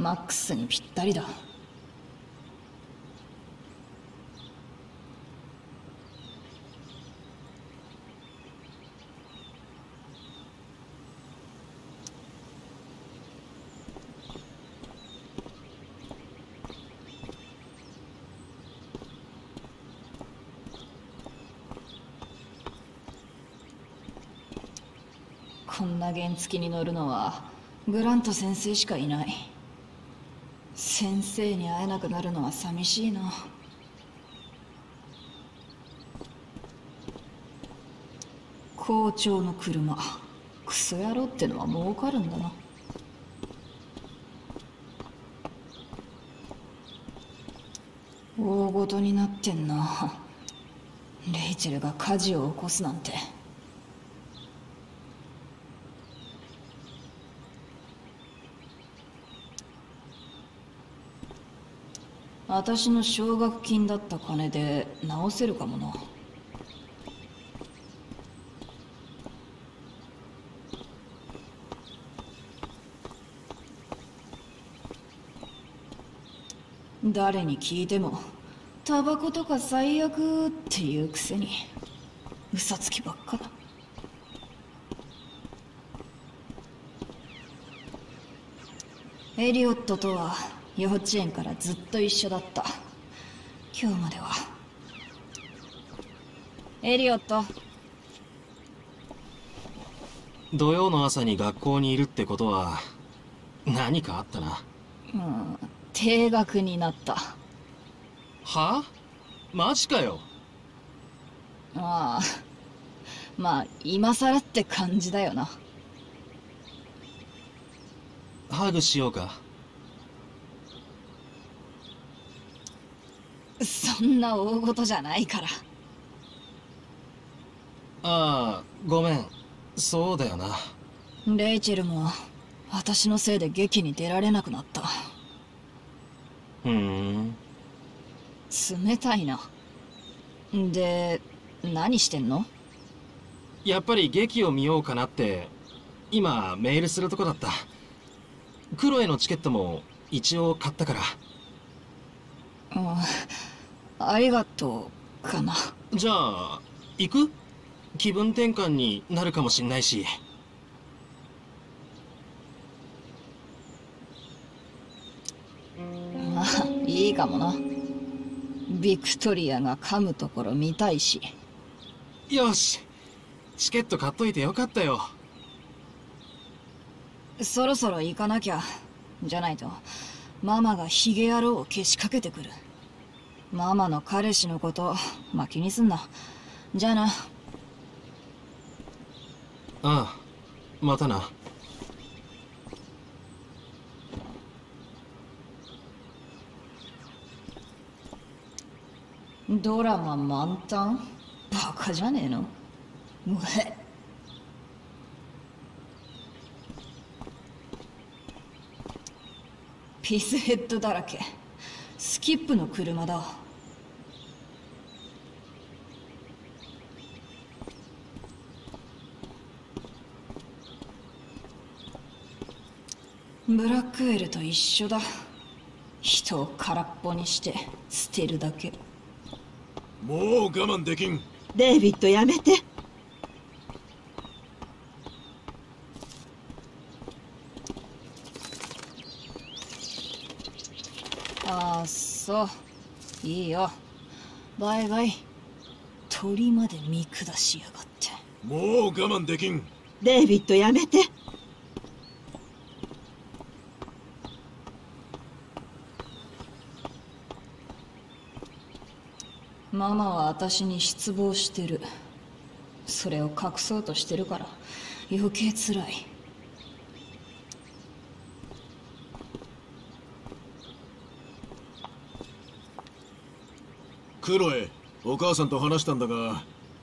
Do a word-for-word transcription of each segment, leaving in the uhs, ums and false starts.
マックスにぴったりだ。こんな原付に乗るのはグラント先生しかいない。先生に会えなくなるのは寂しいな。校長の車、クソ野郎ってのは儲かるんだな。大ごとになってんな。レイチェルが火事を起こすなんて。私の奨学金だった金で直せるかもな。誰に聞いてもタバコとか最悪っていうくせに嘘つきばっかだ。エリオットとは幼稚園からずっと一緒だった。今日までは。エリオット。 土曜の朝に学校にいるってことは何かあったな。 うん、停学になった。 は？マジかよ。 ああ、まあ今さらって感じだよな。 ハグしようか。 そんな大事じゃないから。 ああ、ごめん。そうだよな。 レイチェルも私のせいで劇に出られなくなった。 ふーん。 冷たいな。で、何してんの？ やっぱり劇を見ようかなって今メールするとこだった。クロエのチケットも一応買ったから。 うん、ありがとうかな。 じゃあ行く？気分転換になるかもしんないし。 まあいいかもな。ビクトリアが噛むところ見たいし。 よし、チケット買っといてよかったよ。 そろそろ行かなきゃ。じゃないとママがヒゲ野郎をけしかけてくる。ママの彼氏のことまあ気にすんな。じゃあな。 ああ、またな。 ドラマ満タン？バカじゃねえの？うえ。ピスヘッドだらけ。スキップの車だ。ブラックウェルと一緒だ。人を空っぽにして捨てるだけ。 もう我慢できん。 デイビッドやめて。 ああ、そういいよ。バイバイ。鳥まで見下しやがって。 もう我慢できん。 デイビッドやめて。 ママは私に失望してる。それを隠そうとしてるから余計つらい。 クロエ、お母さんと話したんだが。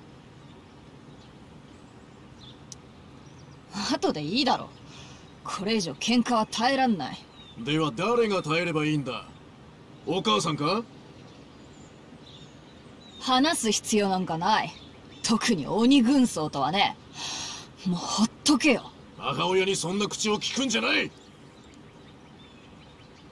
後でいいだろ。これ以上喧嘩は耐えらんない。 では誰が耐えればいいんだ？お母さんか？ 話す必要なんかない。特に鬼軍曹とはね。もうほっとけよ。 母親にそんな口を聞くんじゃない。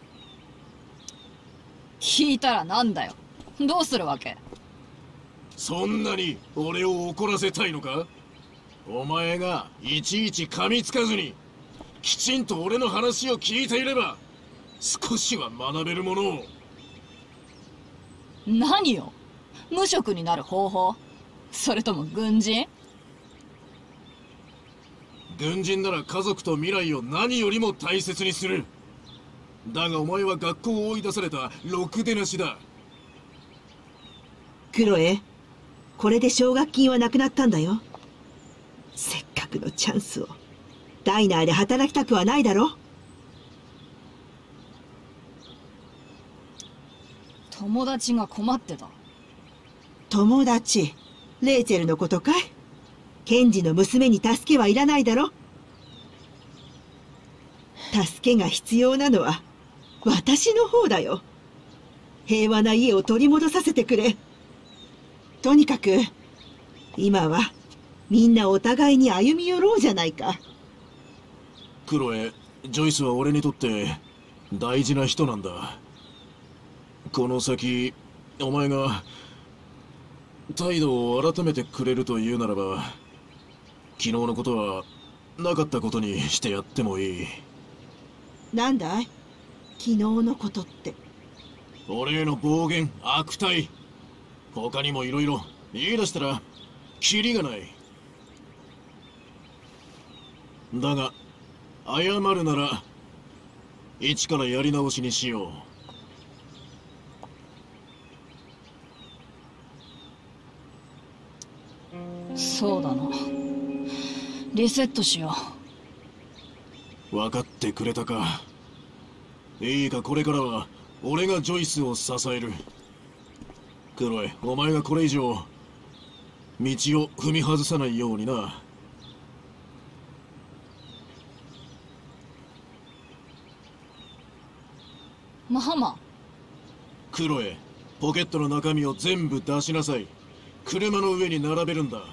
引いたらなんだよ。どうするわけ？ そんなに俺を怒らせたいのか？お前がいちいち噛みつかずにきちんと俺の話を聞いていれば少しは学べるものを。 何よ？無職になる方法？それとも軍人？ 軍人なら家族と未来を何よりも大切にする。だがお前は学校を追い出されたろくでなしだ。 クロエ、これで奨学金はなくなったんだよ。せっかくのチャンスをダイナーで働きたくはないだろ。 友達が困ってた。 友達、レイチェルのことかい？検事の娘に助けはいらないだろ。助けが必要なのは私の方だよ。平和な家を取り戻させてくれ。とにかく今はみんなお互いに歩み寄ろうじゃないか。 クロエ、ジョイスは俺にとって大事な人なんだ。この先お前が態度を改めてくれるというならば、昨日のことはなかったことにしてやってもいい。 なんだい？昨日のことって。 俺への暴言、悪態、他にもいろいろ言い出したらキリがない。だが謝るなら一からやり直しにしよう。そうだな。リセットしよう。分かってくれたか。いいか、これからは俺がジョイスを支える。クロエ、お前がこれ以上道を踏み外さないようにな。 ママ。 クロエ、ポケットの中身を全部出しなさい。車の上に並べるんだ。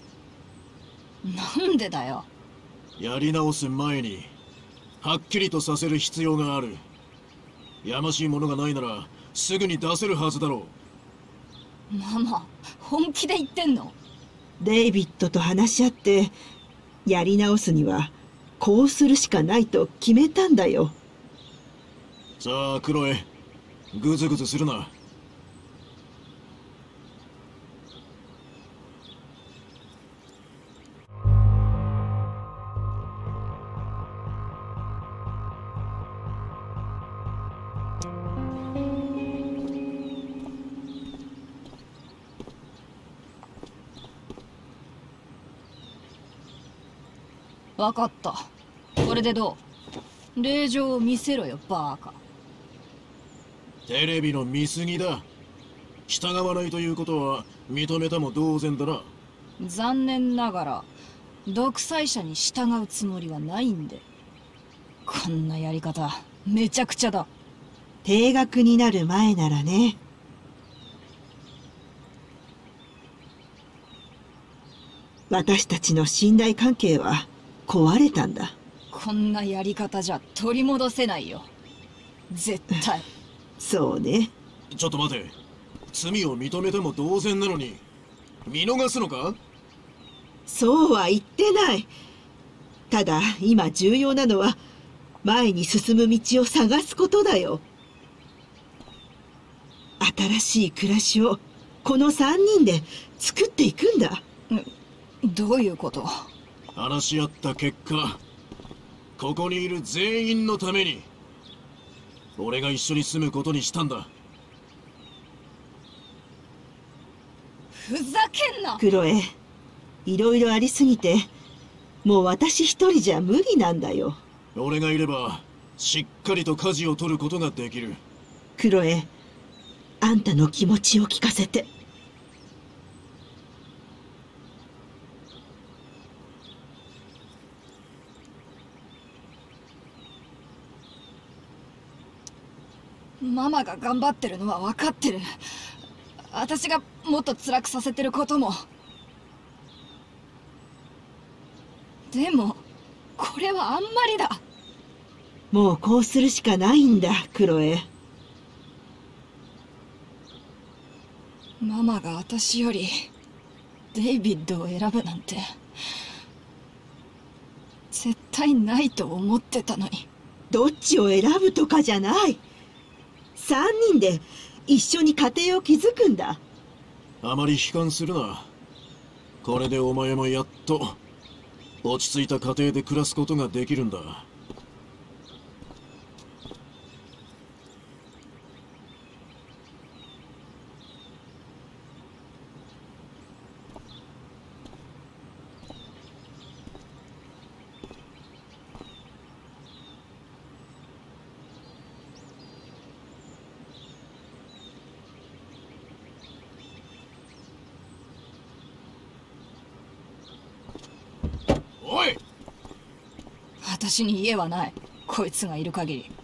なんでだよ。 やり直す前にはっきりとさせる必要がある。やましいものがないならすぐに出せるはずだろう。ママ、本気で言ってんの？ デイビッドと話し合ってやり直すにはこうするしかないと決めたんだよ。 さあクロエ、グズグズするな。 わかった。これでどう？令状を見せろよ、バーカ。 テレビの見過ぎだ。従わないということは認めたも同然だな。 残念ながら独裁者に従うつもりはないんで。こんなやり方めちゃくちゃだ。 定額になる前ならね。私たちの信頼関係は壊れたんだ。 こんなやり方じゃ取り戻せないよ、絶対。 そうね。 ちょっと待て。罪を認めても同然なのに見逃すのか？ そうは言ってない。ただ今重要なのは前に進む道を探すことだよ。新しい暮らしをこの三人で作っていくんだ。 どういうこと？ 話し合った結果、ここにいる全員のために俺が一緒に住むことにしたんだ。 ふざけんな。 クロエ、いろいろありすぎてもう私一人じゃ無理なんだよ。 俺がいればしっかりと舵を取ることができる。 クロエ、あんたの気持ちを聞かせて。 ママが頑張ってるのは分かってる。私がもっと辛くさせてることも。でもこれはあんまりだ。 もうこうするしかないんだ、クロエ。 ママが私よりデイビッドを選ぶなんて絶対ないと思ってたのに。 どっちを選ぶとかじゃない。三人で一緒に家庭を築くんだ。 あまり悲観するな。これでお前もやっと落ち着いた家庭で暮らすことができるんだ。おい！ 私に家はない。こいつがいる限り。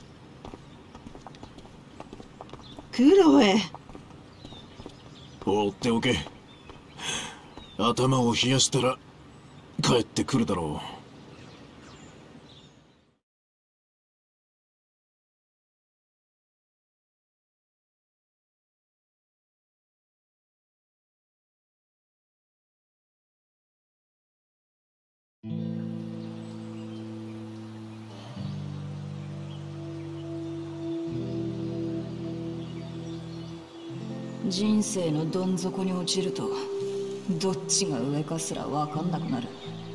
クロエ。 放っておけ。頭を冷やしたら帰ってくるだろう。 人生のどん底に落ちるとどっちが上かすら分かんなくなる。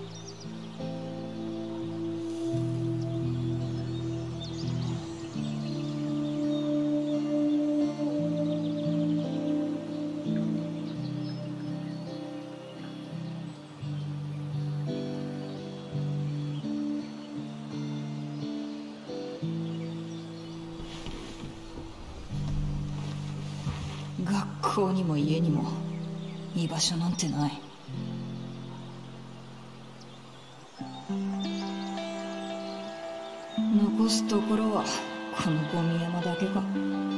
学校にも家にも居場所なんてない。残すところはこのゴミ山だけか。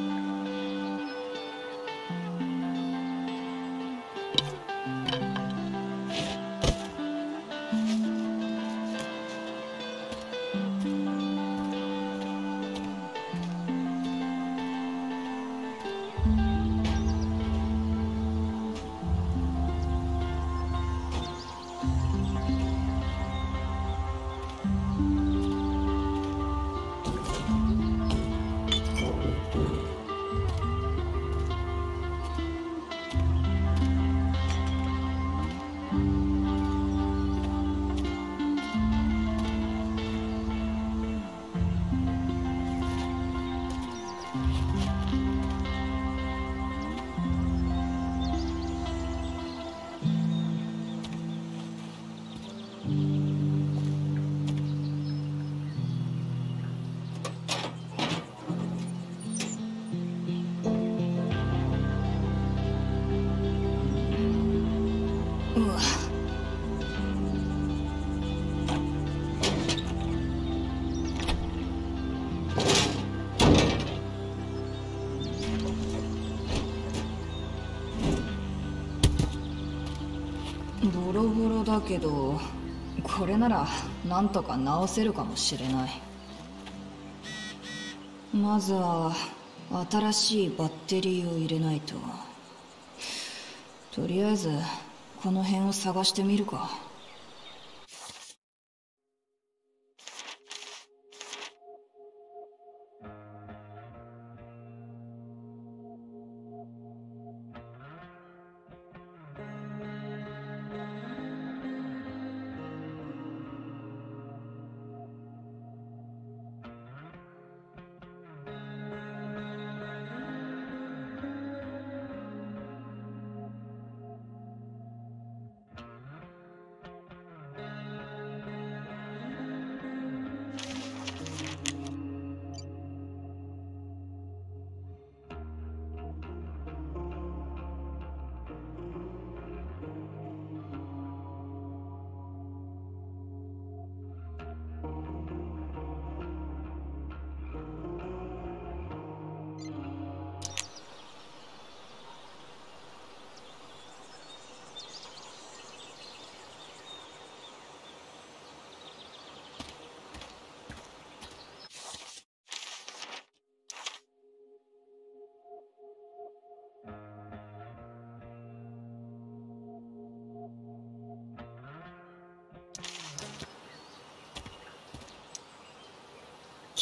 うわ。ボロボロだけどこれならなんとか直せるかもしれない。まずは新しいバッテリーを入れないと。とりあえずこの辺を探してみるか。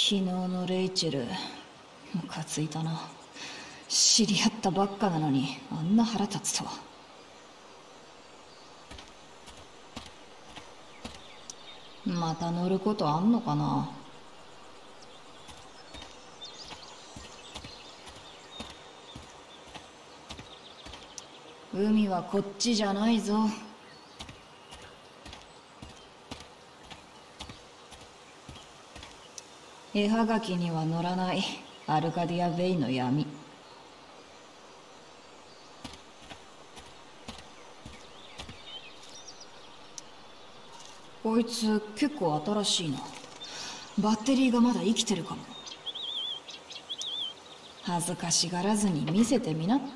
日のレイチェル、ムカついたな。知り合ったばっかなのにあんな腹立つとは。また乗ることあんのかな。海はこっちじゃないぞ。絵はがきには載らないアルカディア・ベイの闇。こいつ結構新しいな。バッテリーがまだ生きてるかも。恥ずかしがらずに見せてみなって。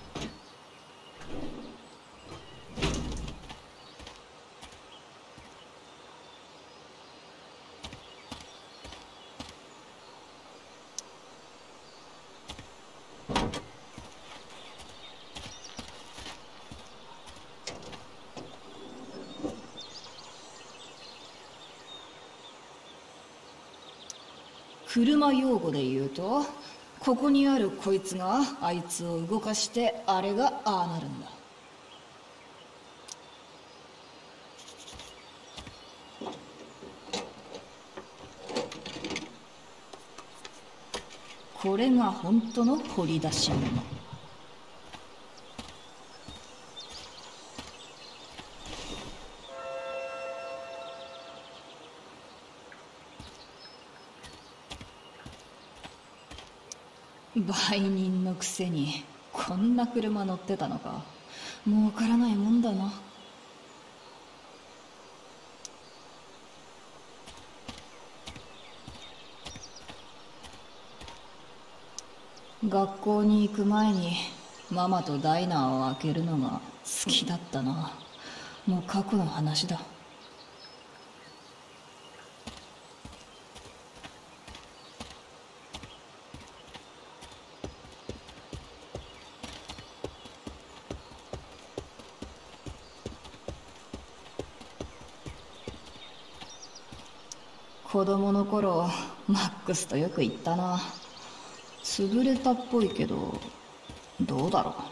車用語で言うと、ここにあるこいつがあいつを動かしてあれがああなるんだ。これが本当の掘り出し物。売人のくせにこんな車乗ってたのか。儲からないもんだな。学校に行く前にママとダイナーを開けるのが好きだったな。もう過去の話だ。子供の頃マックスとよく行ったな。潰れたっぽいけどどうだろ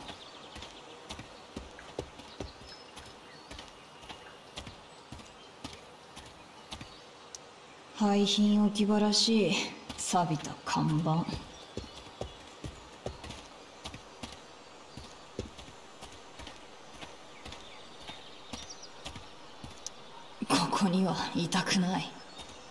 う。廃品置き場らしい錆びた看板。ここにはいたくない。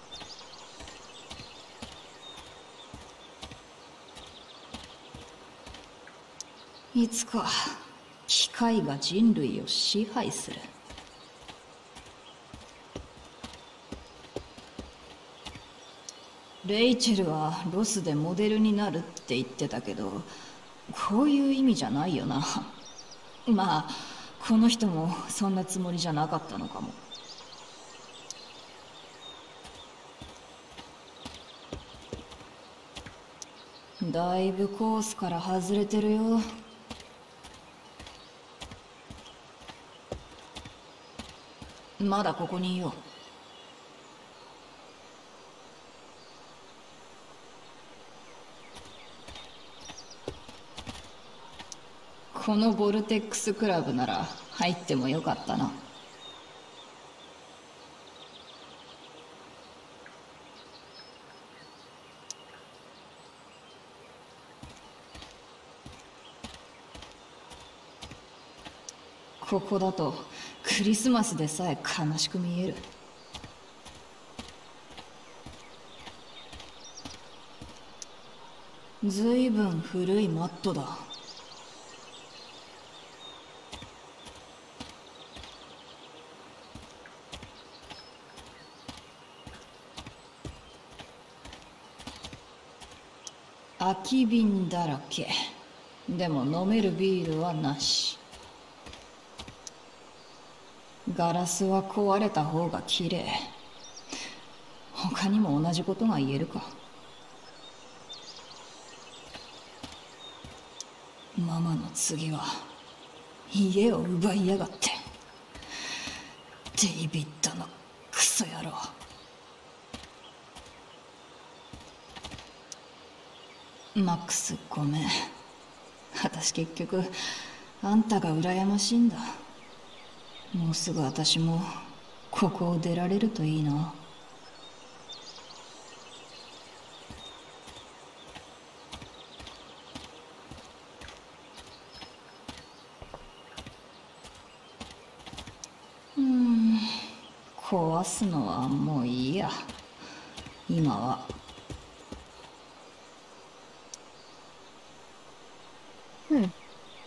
いつか機械が人類を支配する。レイチェルはロスでモデルになるって言ってたけど、こういう意味じゃないよな。まあこの人もそんなつもりじゃなかったのかも。だいぶコースから外れてるよ。まだここにいよう。このボルテックスクラブなら入ってもよかったな。ここだとクリスマスでさえ悲しく見える。ずいぶん古いマットだ。空き瓶だらけ。でも飲めるビールはなし。ガラスは壊れた方が綺麗。他にも同じことが言えるか。ママの次は家を奪いやがって。デイビッドのクソ野郎。 マックス、ごめん。私結局あんたが羨ましいんだ。もうすぐ私もここを出られるといいな。うーん、壊すのはもういいや。今は。 うん。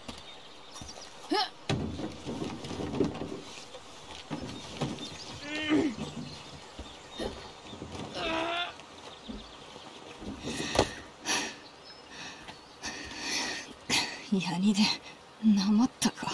ヤニでなまったか。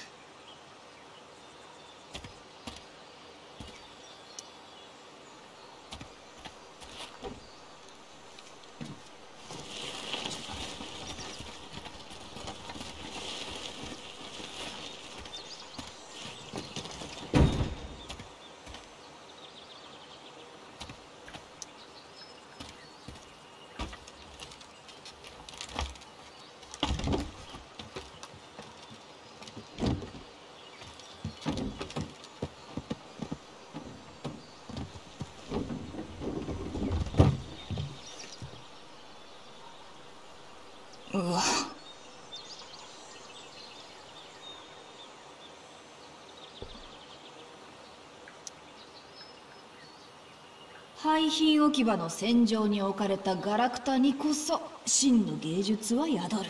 うわ。廃品置き場の戦場に置かれたガラクタにこそ真の芸術は宿る。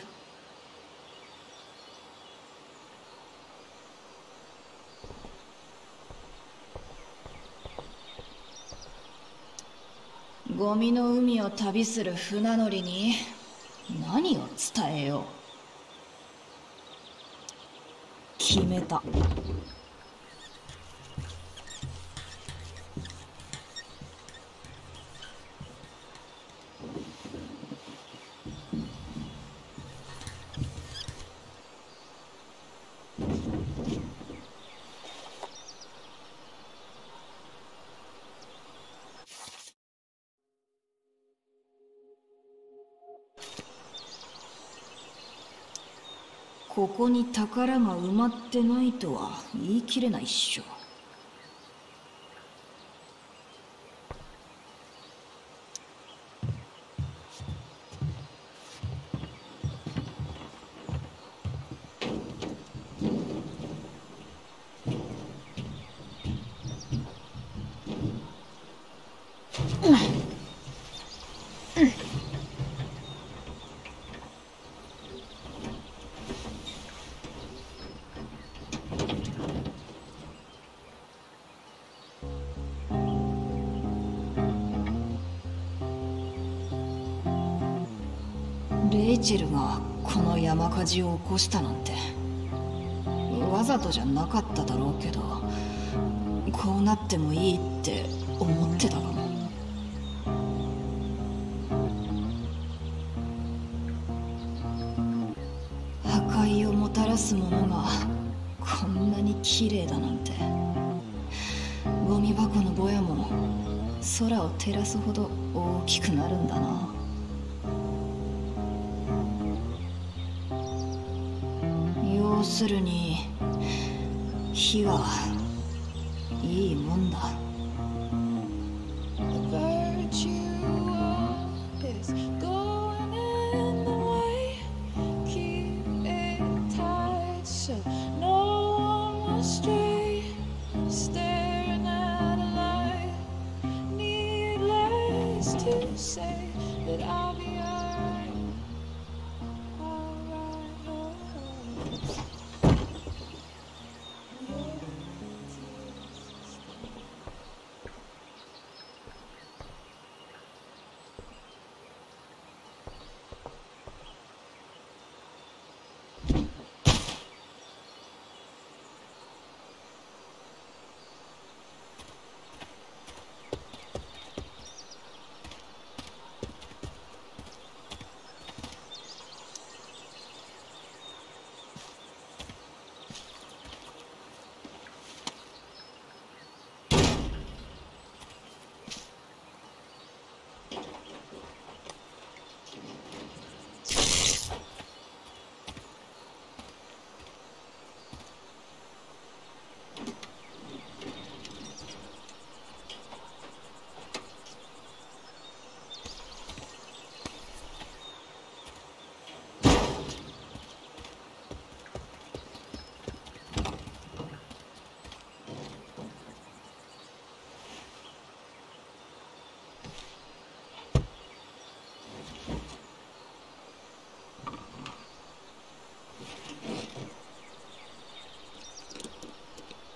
ゴミの海を旅する船乗りに何を伝えよう。決めた。ここに宝が埋まってないとは言い切れないっしょ。レイチェルがこの山火事を起こしたなんてわざとじゃなかっただろうけど、こうなってもいいって思ってたかも。破壊をもたらすものがこんなに綺麗だなんて。ゴミ箱のぼやも空を照らすほど大きくなるんだな。要するに火はいいもんだ。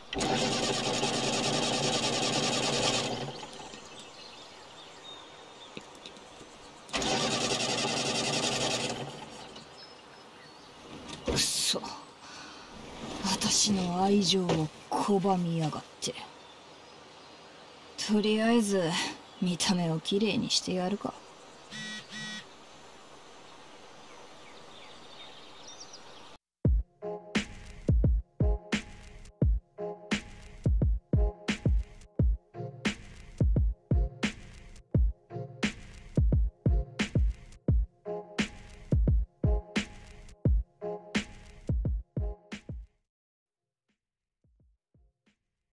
くそ、私の愛情を拒みやがって。とりあえず見た目をきれいにしてやるか。